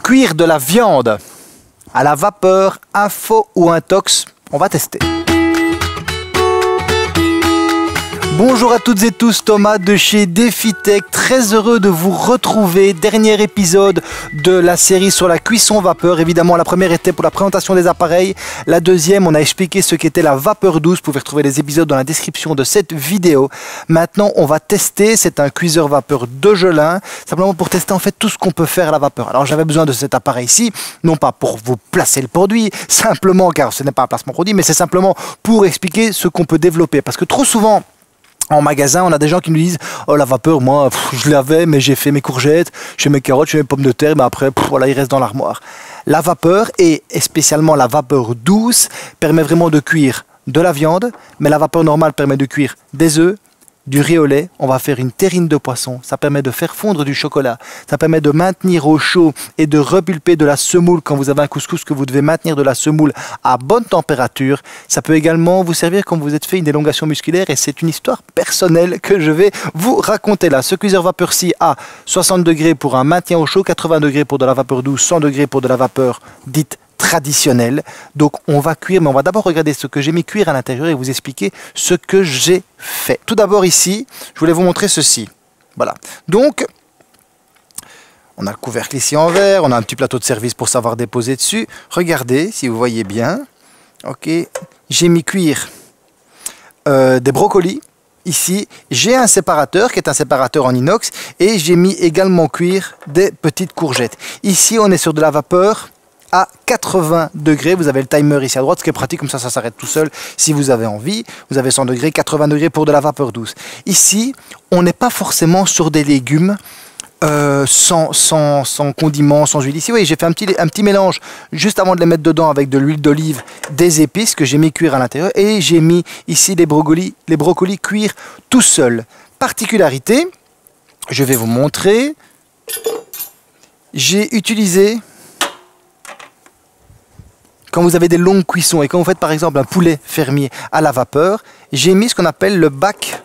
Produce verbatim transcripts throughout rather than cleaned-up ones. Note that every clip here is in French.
Cuire de la viande à la vapeur, info ou intox, on va tester. Bonjour à toutes et tous, Thomas de chez DefiTech, très heureux de vous retrouver. Dernier épisode de la série sur la cuisson vapeur. Évidemment, la première était pour la présentation des appareils. La deuxième, on a expliqué ce qu'était la vapeur douce. Vous pouvez retrouver les épisodes dans la description de cette vidéo. Maintenant, on va tester. C'est un cuiseur vapeur de Gelin, simplement pour tester en fait tout ce qu'on peut faire à la vapeur. Alors, j'avais besoin de cet appareil-ci, non pas pour vous placer le produit, simplement, car ce n'est pas un placement produit, mais c'est simplement pour expliquer ce qu'on peut développer. Parce que trop souvent, en magasin, on a des gens qui nous disent « Oh, la vapeur, moi, pff, je l'avais, mais j'ai fait mes courgettes, j'ai mes carottes, j'ai mes pommes de terre, mais après, pff, voilà, il reste dans l'armoire. » La vapeur, et spécialement la vapeur douce, permet vraiment de cuire de la viande, mais la vapeur normale permet de cuire des œufs, du riz au lait. On va faire une terrine de poisson, ça permet de faire fondre du chocolat, ça permet de maintenir au chaud et de repulper de la semoule quand vous avez un couscous que vous devez maintenir de la semoule à bonne température. Ça peut également vous servir quand vous êtes fait une élongation musculaire et c'est une histoire personnelle que je vais vous raconter là. Ce cuiseur vapeur-ci a soixante degrés pour un maintien au chaud, quatre-vingts degrés pour de la vapeur douce, cent degrés pour de la vapeur dite traditionnelle. Donc on va cuire, mais on va d'abord regarder ce que j'ai mis cuire à l'intérieur et vous expliquer ce que j'ai fait. Tout d'abord ici, je voulais vous montrer ceci. Voilà. Donc, on a le couvercle ici en verre, on a un petit plateau de service pour savoir déposer dessus. Regardez, si vous voyez bien. Ok, j'ai mis cuire euh, des brocolis. Ici, j'ai un séparateur qui est un séparateur en inox et j'ai mis également cuire des petites courgettes. Ici, on est sur de la vapeur à quatre-vingts degrés, vous avez le timer ici à droite, ce qui est pratique, comme ça, ça s'arrête tout seul si vous avez envie. Vous avez cent degrés, quatre-vingts degrés pour de la vapeur douce. Ici, on n'est pas forcément sur des légumes euh, sans, sans, sans condiments, sans huile. Ici, oui, j'ai fait un petit, un petit mélange juste avant de les mettre dedans avec de l'huile d'olive, des épices que j'ai mis cuire à l'intérieur et j'ai mis ici les brocolis, les brocolis cuire tout seul. Particularité, je vais vous montrer, j'ai utilisé... Quand vous avez des longues cuissons et quand vous faites par exemple un poulet fermier à la vapeur, j'ai mis ce qu'on appelle le bac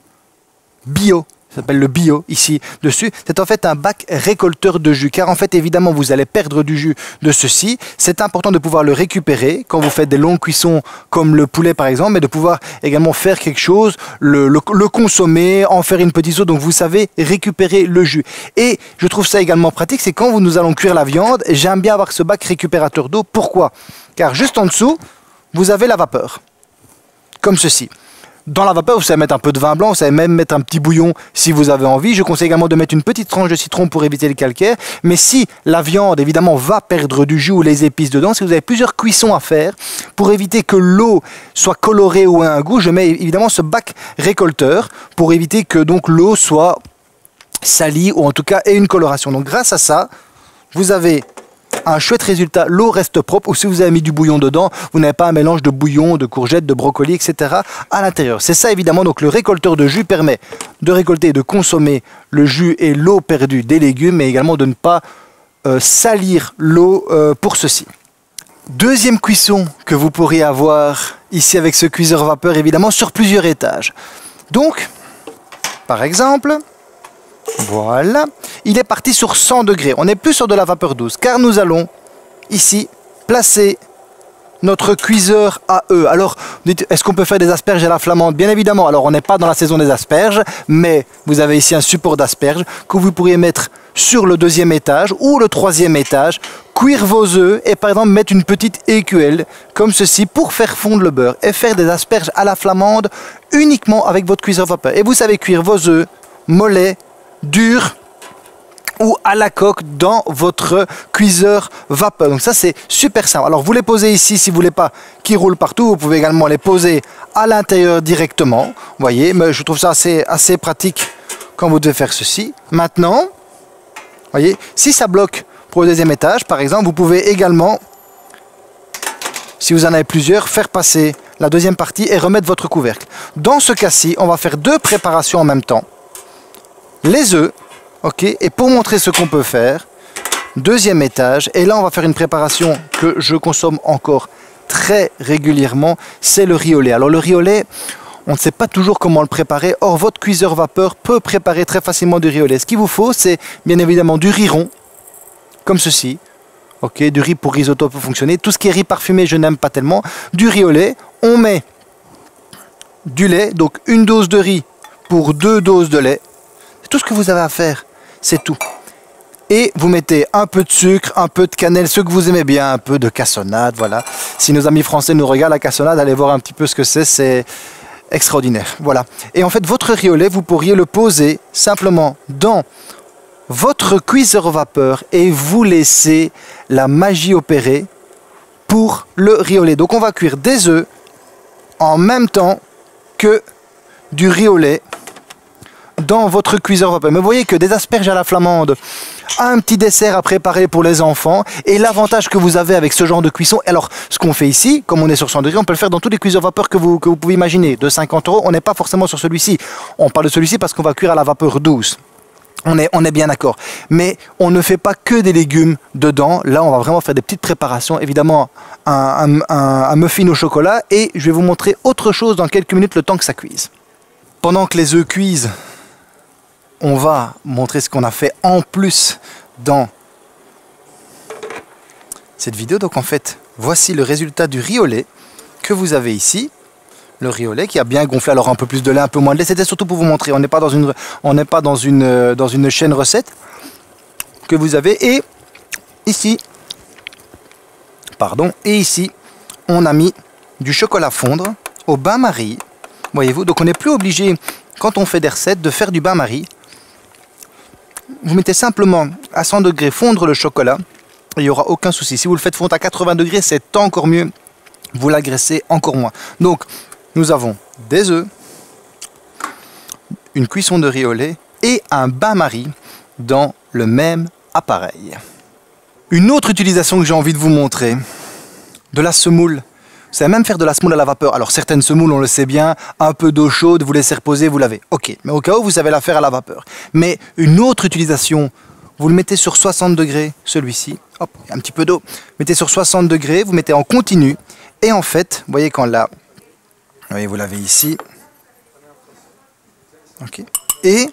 bio. Ça s'appelle le bio ici dessus. C'est en fait un bac récolteur de jus. Car en fait évidemment vous allez perdre du jus de ceci. C'est important de pouvoir le récupérer quand vous faites des longues cuissons comme le poulet par exemple. Mais de pouvoir également faire quelque chose, le, le, le consommer, en faire une petite sauce. Donc vous savez récupérer le jus. Et je trouve ça également pratique. C'est quand nous allons cuire la viande. J'aime bien avoir ce bac récupérateur d'eau. Pourquoi ? Car juste en dessous, vous avez la vapeur. Comme ceci. Dans la vapeur, vous savez mettre un peu de vin blanc, vous savez même mettre un petit bouillon si vous avez envie. Je conseille également de mettre une petite tranche de citron pour éviter le calcaire. Mais si la viande, évidemment, va perdre du jus ou les épices dedans, si vous avez plusieurs cuissons à faire, pour éviter que l'eau soit colorée ou ait un goût, je mets évidemment ce bac récolteur pour éviter que donc l'eau soit salie ou en tout cas ait une coloration. Donc grâce à ça, vous avez un chouette résultat, l'eau reste propre, ou si vous avez mis du bouillon dedans, vous n'avez pas un mélange de bouillon, de courgettes, de brocolis, et cetera à l'intérieur. C'est ça évidemment, donc le récolteur de jus permet de récolter et de consommer le jus et l'eau perdue des légumes, mais également de ne pas euh, salir l'eau euh, pour ceci. Deuxième cuisson que vous pourriez avoir ici avec ce cuiseur vapeur, évidemment sur plusieurs étages. Donc, par exemple... Voilà, il est parti sur cent degrés, on n'est plus sur de la vapeur douce, car nous allons ici placer notre cuiseur à œufs. Alors, est-ce qu'on peut faire des asperges à la flamande? Bien évidemment, alors on n'est pas dans la saison des asperges, mais vous avez ici un support d'asperges que vous pourriez mettre sur le deuxième étage ou le troisième étage, cuire vos œufs et par exemple mettre une petite écuelle comme ceci pour faire fondre le beurre et faire des asperges à la flamande uniquement avec votre cuiseur vapeur. Et vous savez cuire vos œufs mollets, dur ou à la coque dans votre cuiseur vapeur. Donc ça c'est super simple. Alors vous les posez ici si vous voulez pas qu'ils roulent partout. Vous pouvez également les poser à l'intérieur directement. Vous voyez, mais je trouve ça assez, assez pratique quand vous devez faire ceci. Maintenant, voyez, si ça bloque pour le deuxième étage par exemple, vous pouvez également, si vous en avez plusieurs, faire passer la deuxième partie et remettre votre couvercle. Dans ce cas-ci, on va faire deux préparations en même temps. Les œufs, ok, et pour montrer ce qu'on peut faire, deuxième étage, et là on va faire une préparation que je consomme encore très régulièrement, c'est le riz au lait. Alors le riz au lait, on ne sait pas toujours comment le préparer, or votre cuiseur vapeur peut préparer très facilement du riz au lait. Ce qu'il vous faut, c'est bien évidemment du riz rond, comme ceci, Ok, du riz pour risotto peut fonctionner. Tout ce qui est riz parfumé, je n'aime pas tellement. Du riz au lait, on met du lait, donc une dose de riz pour deux doses de lait. C'est tout ce que vous avez à faire, c'est tout. Et vous mettez un peu de sucre, un peu de cannelle, ce que vous aimez bien, un peu de cassonade, voilà. Si nos amis français nous regardent la cassonade, allez voir un petit peu ce que c'est, c'est extraordinaire, voilà. Et en fait, votre riz au lait, vous pourriez le poser simplement dans votre cuiseur vapeur et vous laissez la magie opérer pour le riz au lait. Donc on va cuire des œufs en même temps que du riz au lait dans votre cuiseur vapeur. Mais vous voyez que des asperges à la flamande, un petit dessert à préparer pour les enfants, et l'avantage que vous avez avec ce genre de cuisson, alors ce qu'on fait ici, comme on est sur cent degrés, on peut le faire dans tous les cuiseurs vapeur que vous, que vous pouvez imaginer, de cinquante euros, on n'est pas forcément sur celui-ci, on parle de celui-ci parce qu'on va cuire à la vapeur douce. On est, on est bien d'accord. Mais on ne fait pas que des légumes dedans. Là, on va vraiment faire des petites préparations. Évidemment, un, un, un, un muffin au chocolat. Et je vais vous montrer autre chose dans quelques minutes, le temps que ça cuise. Pendant que les œufs cuisent, on va montrer ce qu'on a fait en plus dans cette vidéo. Donc en fait, voici le résultat du riz au lait que vous avez ici. Le riz au lait qui a bien gonflé, alors un peu plus de lait, un peu moins de lait. C'était surtout pour vous montrer, on n'est pas dans une, on n'est pas dans une, dans une chaîne recette que vous avez. Et ici, pardon, et ici, on a mis du chocolat fondre au bain-marie. Voyez-vous, donc on n'est plus obligé, quand on fait des recettes, de faire du bain-marie. Vous mettez simplement à cent degrés fondre le chocolat et il n'y aura aucun souci. Si vous le faites fondre à quatre-vingts degrés, c'est encore mieux. Vous l'agressez encore moins. Donc, nous avons des œufs, une cuisson de riz au lait et un bain-marie dans le même appareil. Une autre utilisation que j'ai envie de vous montrer, de la semoule. Vous savez même faire de la semoule à la vapeur. Alors certaines semoules, on le sait bien, un peu d'eau chaude, vous laissez reposer, vous lavez. Ok, mais au cas où, vous savez la faire à la vapeur. Mais une autre utilisation, vous le mettez sur soixante degrés, celui-ci. Hop, un petit peu d'eau. Mettez sur soixante degrés, vous mettez en continu. Et en fait, vous voyez quand la... Vous voyez, vous l'avez ici. Ok. Et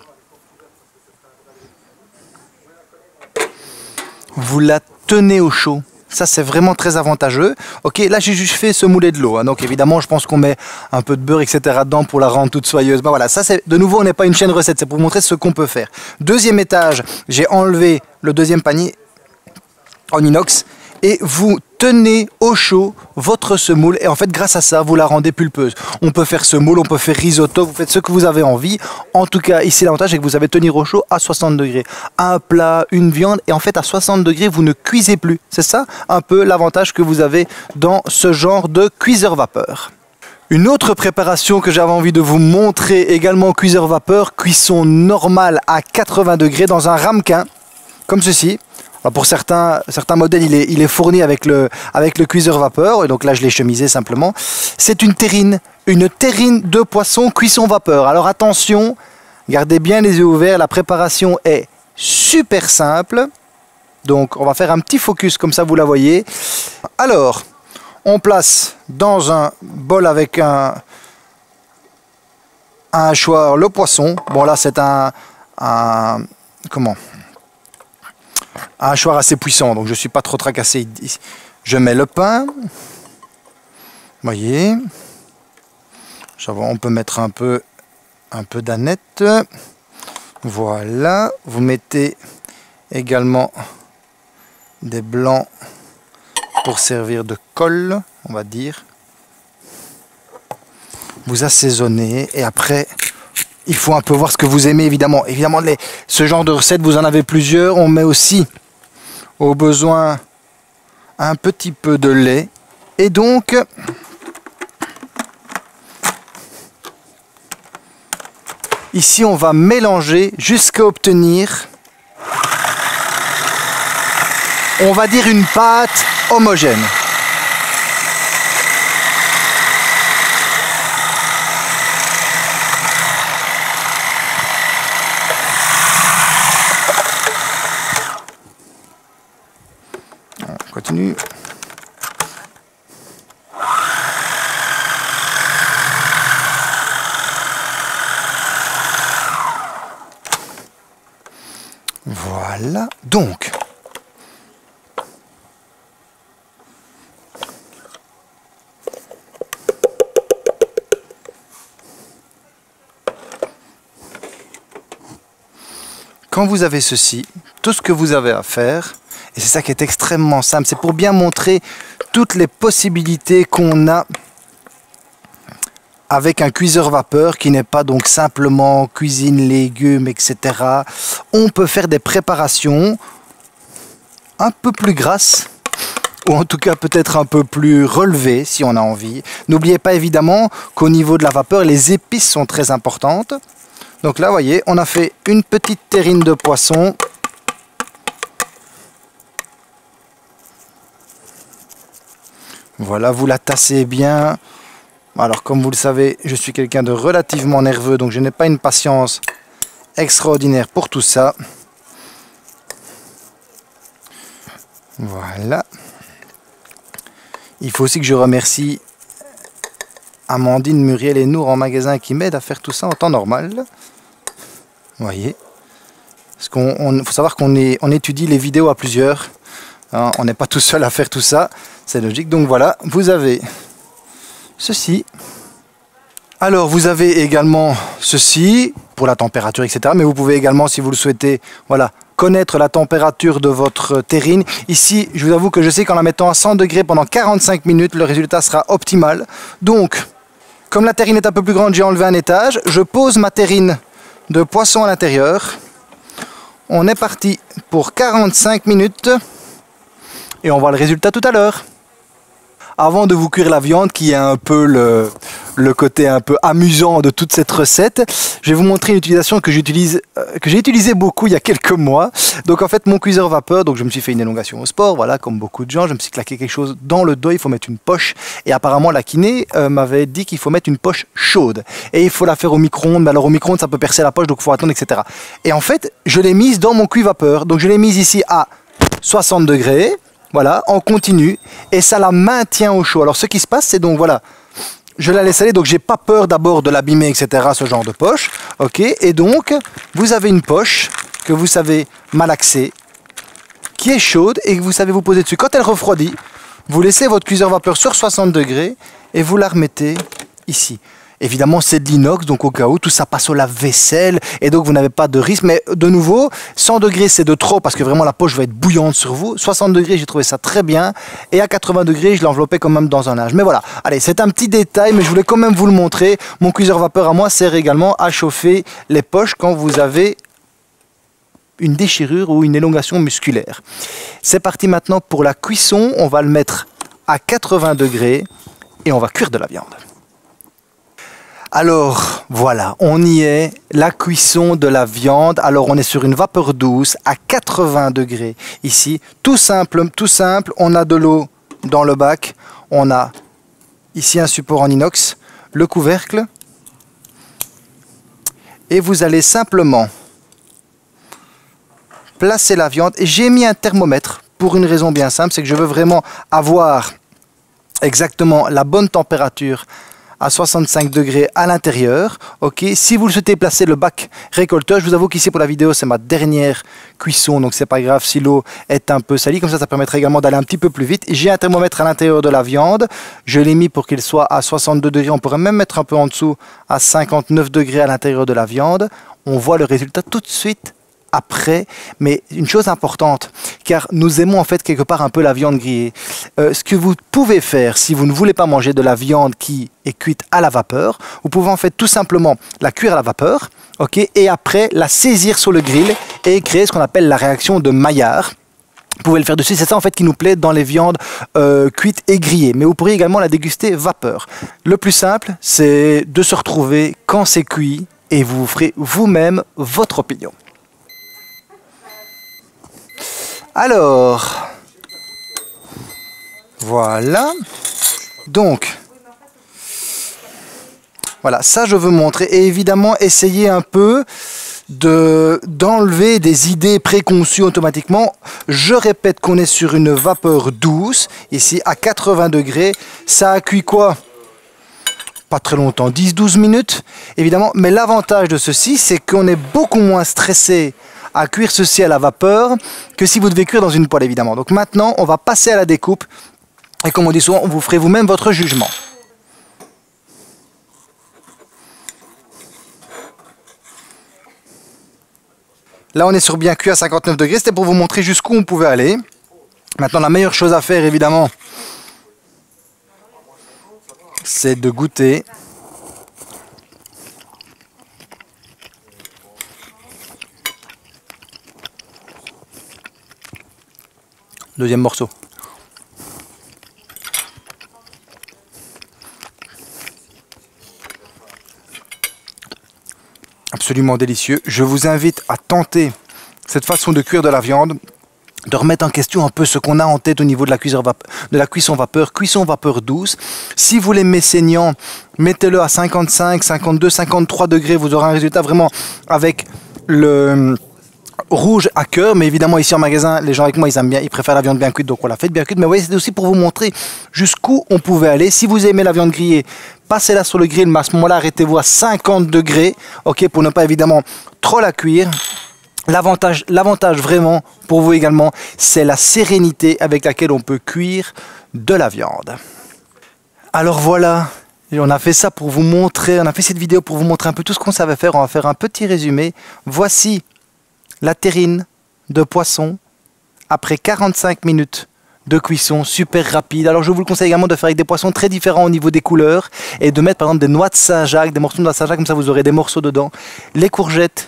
vous la tenez au chaud. Ça, c'est vraiment très avantageux. Ok, là, j'ai juste fait semouler de l'eau. Hein. Donc, évidemment, je pense qu'on met un peu de beurre, et cetera dedans pour la rendre toute soyeuse. Ben voilà, ça, c'est de nouveau, on n'est pas une chaîne recette. C'est pour vous montrer ce qu'on peut faire. Deuxième étage, j'ai enlevé le deuxième panier en inox. Et vous tenez au chaud votre semoule et en fait grâce à ça vous la rendez pulpeuse. On peut faire semoule, on peut faire risotto, vous faites ce que vous avez envie. En tout cas ici l'avantage c'est que vous avez tenir au chaud à soixante degrés. Un plat, une viande et en fait à soixante degrés vous ne cuisez plus. C'est ça un peu l'avantage que vous avez dans ce genre de cuiseur vapeur. Une autre préparation que j'avais envie de vous montrer également cuiseur vapeur, cuisson normale à quatre-vingts degrés dans un ramequin comme ceci. Alors pour certains, certains modèles, il est, il est fourni avec le, avec le cuiseur vapeur. Et donc là, je l'ai chemisé simplement. C'est une terrine, une terrine de poisson cuisson vapeur. Alors attention, gardez bien les yeux ouverts. La préparation est super simple. Donc on va faire un petit focus comme ça, vous la voyez. Alors, on place dans un bol avec un, un hachoir le poisson. Bon là, c'est un, un... Comment ? Un hachoir assez puissant, donc je ne suis pas trop tracassé. Je mets le pain. Vous voyez. On peut mettre un peu, un peu d'aneth. Voilà. Vous mettez également des blancs pour servir de colle, on va dire. Vous assaisonnez et après... Il faut un peu voir ce que vous aimez, évidemment. Évidemment, les, ce genre de recette, vous en avez plusieurs. On met aussi, au besoin, un petit peu de lait. Et donc, ici, on va mélanger jusqu'à obtenir, on va dire, une pâte homogène. Continue. Voilà. Donc, quand vous avez ceci, tout ce que vous avez à faire, et c'est ça qui est extrêmement simple, c'est pour bien montrer toutes les possibilités qu'on a avec un cuiseur vapeur qui n'est pas donc simplement cuisine, légumes, et cetera. On peut faire des préparations un peu plus grasses, ou en tout cas peut-être un peu plus relevées si on a envie. N'oubliez pas évidemment qu'au niveau de la vapeur, les épices sont très importantes. Donc là, vous voyez, on a fait une petite terrine de poisson. Voilà, vous la tassez bien. Alors, comme vous le savez, je suis quelqu'un de relativement nerveux, donc je n'ai pas une patience extraordinaire pour tout ça. Voilà. Il faut aussi que je remercie Amandine, Muriel et Nour en magasin qui m'aident à faire tout ça en temps normal. Vous voyez. Parce qu'on faut savoir qu'on on étudie les vidéos à plusieurs. Hein, on n'est pas tout seul à faire tout ça. C'est logique. Donc voilà, vous avez ceci. Alors vous avez également ceci pour la température, et cetera. Mais vous pouvez également, si vous le souhaitez, voilà, connaître la température de votre terrine. Ici, je vous avoue que je sais qu'en la mettant à cent degrés pendant quarante-cinq minutes, le résultat sera optimal. Donc, comme la terrine est un peu plus grande, j'ai enlevé un étage. Je pose ma terrine de poisson à l'intérieur. On est parti pour quarante-cinq minutes. Et on voit le résultat tout à l'heure. Avant de vous cuire la viande, qui est un peu le, le côté un peu amusant de toute cette recette, je vais vous montrer une utilisation que j'utilise, euh, que j'ai utilisé beaucoup il y a quelques mois. Donc en fait, mon cuiseur vapeur, donc je me suis fait une élongation au sport, voilà, comme beaucoup de gens, je me suis claqué quelque chose dans le dos, il faut mettre une poche. Et apparemment, la kiné euh, m'avait dit qu'il faut mettre une poche chaude. Et il faut la faire au micro-ondes, mais alors au micro-ondes, ça peut percer la poche, donc il faut attendre, et cetera. Et en fait, je l'ai mise dans mon cuit vapeur. Donc je l'ai mise ici à soixante degrés. Voilà, en continu, et ça la maintient au chaud. Alors ce qui se passe, c'est donc, voilà, je la laisse aller, donc j'ai pas peur d'abord de l'abîmer, et cetera, ce genre de poche, ok, et donc, vous avez une poche que vous savez malaxer, qui est chaude, et que vous savez vous poser dessus. Quand elle refroidit, vous laissez votre cuiseur vapeur sur soixante degrés, et vous la remettez ici. Évidemment, c'est de l'inox, donc au cas où, tout ça passe au lave-vaisselle, et donc vous n'avez pas de risque. Mais de nouveau, cent degrés, c'est de trop, parce que vraiment la poche va être bouillante sur vous. soixante degrés, j'ai trouvé ça très bien. Et à quatre-vingts degrés, je l'enveloppais quand même dans un linge. Mais voilà, allez, c'est un petit détail, mais je voulais quand même vous le montrer. Mon cuiseur vapeur à moi sert également à chauffer les poches quand vous avez une déchirure ou une élongation musculaire. C'est parti maintenant pour la cuisson. On va le mettre à quatre-vingts degrés, et on va cuire de la viande. Alors, voilà, on y est, la cuisson de la viande. Alors, on est sur une vapeur douce à quatre-vingts degrés ici. Tout simple, tout simple, on a de l'eau dans le bac. On a ici un support en inox, le couvercle. Et vous allez simplement placer la viande. Et j'ai mis un thermomètre pour une raison bien simple, c'est que je veux vraiment avoir exactement la bonne température à soixante-cinq degrés à l'intérieur. Ok, si vous le souhaitez placer le bac récolteur, je vous avoue qu'ici pour la vidéo c'est ma dernière cuisson, donc c'est pas grave si l'eau est un peu salie, comme ça ça permettrait également d'aller un petit peu plus vite. J'ai un thermomètre à l'intérieur de la viande, je l'ai mis pour qu'il soit à soixante-deux degrés, on pourrait même mettre un peu en dessous à cinquante-neuf degrés à l'intérieur de la viande. On voit le résultat tout de suite après, mais une chose importante, car nous aimons en fait quelque part un peu la viande grillée. Euh, ce que vous pouvez faire si vous ne voulez pas manger de la viande qui est cuite à la vapeur, vous pouvez en fait tout simplement la cuire à la vapeur, ok, et après la saisir sur le grill et créer ce qu'on appelle la réaction de Maillard. Vous pouvez le faire dessus, c'est ça en fait qui nous plaît dans les viandes euh, cuites et grillées, mais vous pourriez également la déguster vapeur. Le plus simple, c'est de se retrouver quand c'est cuit et vous ferez vous-même votre opinion. Alors, voilà, donc, voilà, ça je veux montrer, et évidemment essayer un peu de d'enlever des idées préconçues automatiquement. Je répète qu'on est sur une vapeur douce, ici à quatre-vingts degrés, ça a cuit quoi? Pas très longtemps, dix à douze minutes, évidemment, mais l'avantage de ceci, c'est qu'on est beaucoup moins stressé à cuire ceci à la vapeur que si vous devez cuire dans une poêle, évidemment. Donc maintenant, on va passer à la découpe, et comme on dit souvent, vous ferez vous-même votre jugement. Là, on est sur bien cuit à cinquante-neuf degrés. C'était pour vous montrer jusqu'où on pouvait aller. Maintenant, la meilleure chose à faire, évidemment, c'est de goûter. Deuxième morceau. Absolument délicieux. Je vous invite à tenter cette façon de cuire de la viande, de remettre en question un peu ce qu'on a en tête au niveau de la, de la cuisson vapeur, cuisson vapeur douce. Si vous l'aimez saignant, mettez-le à cinquante-cinq, cinquante-deux, cinquante-trois degrés. Vous aurez un résultat vraiment avec le rouge à cœur. Mais évidemment, ici en magasin, les gens avec moi, ils aiment bien, ils préfèrent la viande bien cuite, donc on la fait bien cuite. Mais oui, c'est aussi pour vous montrer jusqu'où on pouvait aller. Si vous aimez la viande grillée, passez-la sur le grill, mais à ce moment-là, arrêtez-vous à cinquante degrés, ok, pour ne pas évidemment trop la cuire. L'avantage, l'avantage vraiment pour vous également, c'est la sérénité avec laquelle on peut cuire de la viande. Alors voilà, on a fait ça pour vous montrer, on a fait cette vidéo pour vous montrer un peu tout ce qu'on savait faire. On va faire un petit résumé. Voici la terrine de poisson après quarante-cinq minutes de cuisson super rapide. Alors je vous le conseille également de faire avec des poissons très différents au niveau des couleurs et de mettre par exemple des noix de Saint-Jacques, des morceaux de noix de Saint-Jacques, comme ça vous aurez des morceaux dedans. Les courgettes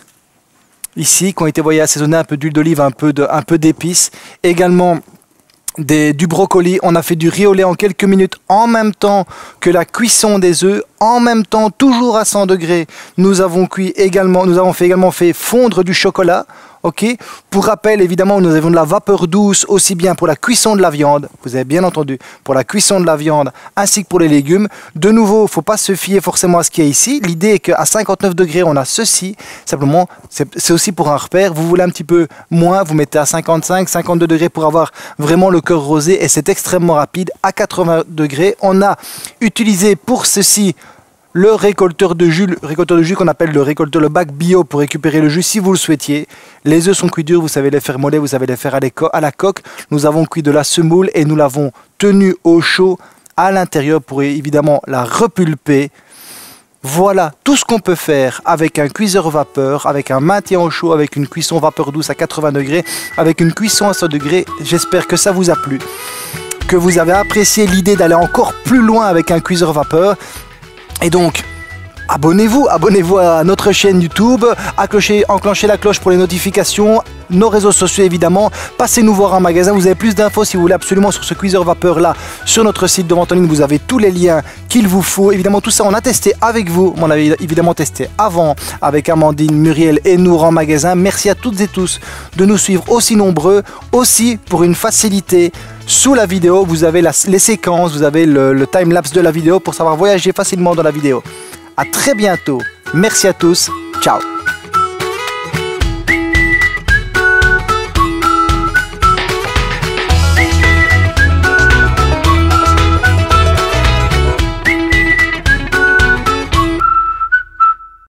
ici qui ont été voyez, assaisonnées, un peu d'huile d'olive, un peu de, un peu d'épices. Également des, du brocoli. On a fait du riz au lait en quelques minutes en même temps que la cuisson des œufs. En même temps, toujours à cent degrés, nous avons cuit également, nous avons fait également fait fondre du chocolat. Ok. Pour rappel, évidemment, nous avons de la vapeur douce aussi bien pour la cuisson de la viande, vous avez bien entendu, pour la cuisson de la viande ainsi que pour les légumes. De nouveau, il ne faut pas se fier forcément à ce qu'il y a ici. L'idée est qu'à cinquante-neuf degrés, on a ceci. Simplement, c'est aussi pour un repère. Vous voulez un petit peu moins, vous mettez à cinquante-cinq, cinquante-deux degrés pour avoir vraiment le cœur rosé et c'est extrêmement rapide. À quatre-vingts degrés, on a utilisé pour ceci le récolteur de jus, le récolteur de jus qu'on appelle le récolteur, le bac bio pour récupérer le jus si vous le souhaitiez. Les œufs sont cuits durs, vous savez les faire moller, vous savez les faire à, à la coque. Nous avons cuit de la semoule et nous l'avons tenue au chaud à l'intérieur pour évidemment la repulper. Voilà tout ce qu'on peut faire avec un cuiseur vapeur, avec un maintien au chaud, avec une cuisson vapeur douce à quatre-vingts degrés, avec une cuisson à cent degrés. J'espère que ça vous a plu, que vous avez apprécié l'idée d'aller encore plus loin avec un cuiseur vapeur. Et donc, abonnez-vous, abonnez-vous à notre chaîne YouTube, accrochez, enclenchez la cloche pour les notifications, nos réseaux sociaux évidemment, passez nous voir en magasin, vous avez plus d'infos si vous voulez absolument sur ce cuiseur vapeur là, sur notre site de vente en ligne, vous avez tous les liens qu'il vous faut. Évidemment tout ça on a testé avec vous, on avait évidemment testé avant avec Amandine, Muriel et Nour en magasin. Merci à toutes et tous de nous suivre aussi nombreux, aussi pour une facilité. Sous la vidéo, vous avez la, les séquences, vous avez le, le time-lapse de la vidéo pour savoir voyager facilement dans la vidéo. A très bientôt. Merci à tous. Ciao.